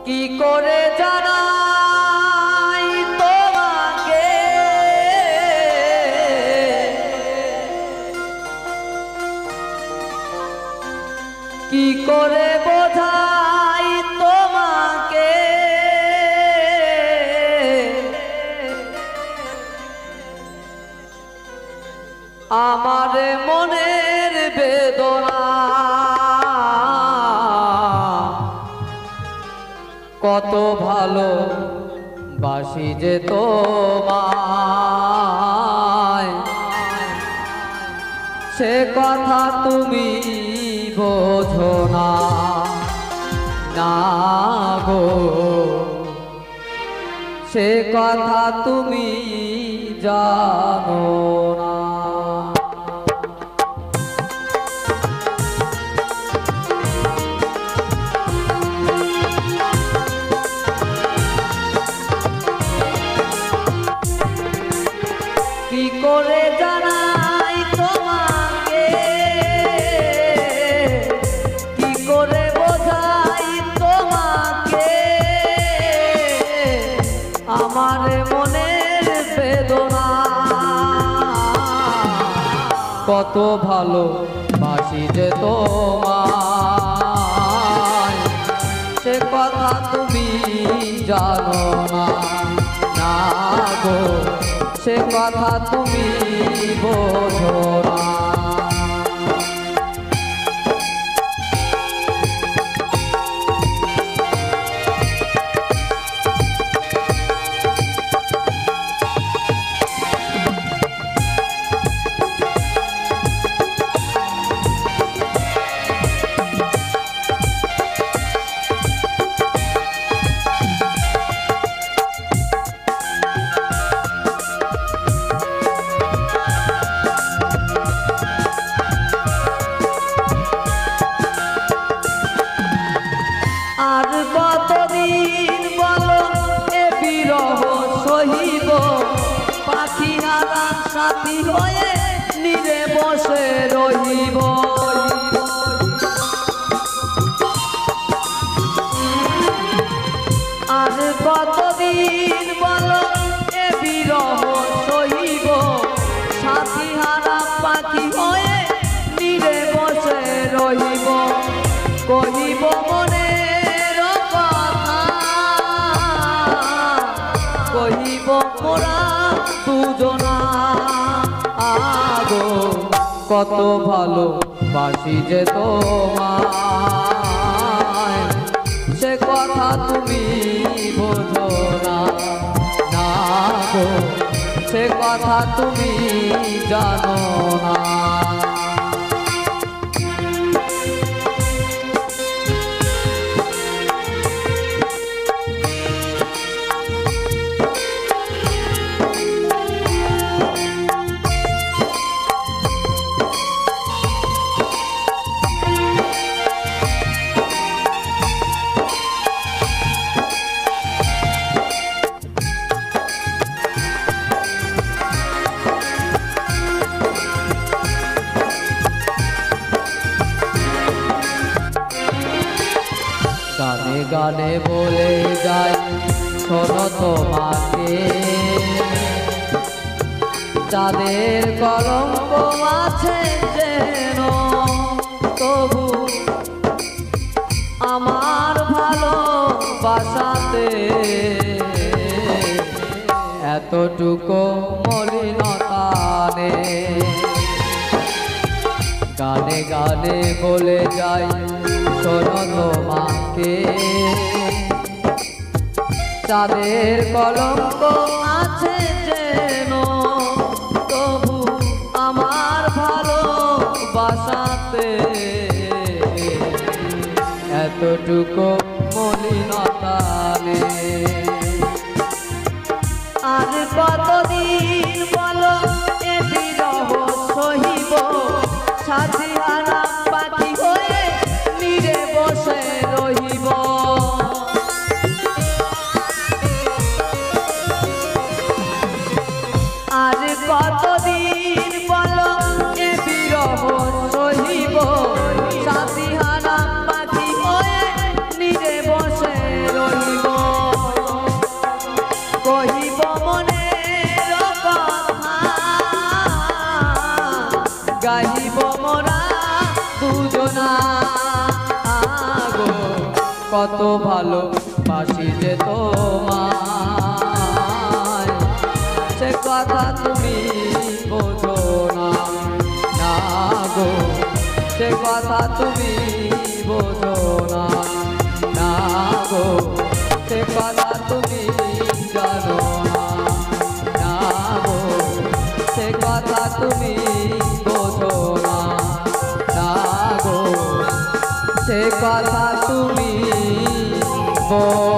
কি করে জানাই তোমাকে কি করে বোঝাই তোমাকে আমার মনের বেদনা কত ভালো বাসি যে তোমায় সে কথা তুমি বোঝো না না গো সে কথা তুমি জানো না কি করে জানাই তোমাকে কি করে বোঝাই তোমাকে আমার মনের বেদনা কত ভালো বাসি যে তোমায় সে কথা তুমি জানো না না গো সে কথা তুমি বোঝো না আর কতদিন বলো এ বিরহ সহিব পাখি হারান সাথী হয়ে নীরে বসে রহিব আর কতদিন বলো এ বিরহ সহিব সাথী হারা পাখি হয়ে নীরে বসে রহিব কহিব মনে কহিব মোরা দুজনা আগো কত ভালো বাসি যে তোমায় সে কথা তুমি বোঝো না না গো সে কথা তুমি জানো না গানে গানে বলে যাই শোনো তোমাকে যাদের কলঙ্ক আছে যেন তবু আমার ভালোবাসাতে এতটুকু মলিনতা নেই গানে গানে বলে যাই শোনো তোমাকে যাদের কলঙ্ক আছে যেন তবু আমার ভালোবাসাতে এতটুকু মলিনতা নেই আর কতদিন বলো এ বিরহ সহিব সাথী হারা পাখি হয়ে নীরে বসে রহিব আর কতদিন বলো এ বিরহ সহিব সাথী হারা পাখি হয়ে নীরে বসে রহিব গাহিব মোরা দুজনা গো, কত ভালো বাসি যে তোমায়, সে কথা তুমি বোঝো না, না গো, সে কথা তুমি বোঝো না, না গো, সে কথা তুমি জানো না, না গো, সে কথা তুমি বোঝো না, না গো, সে কথা তুমি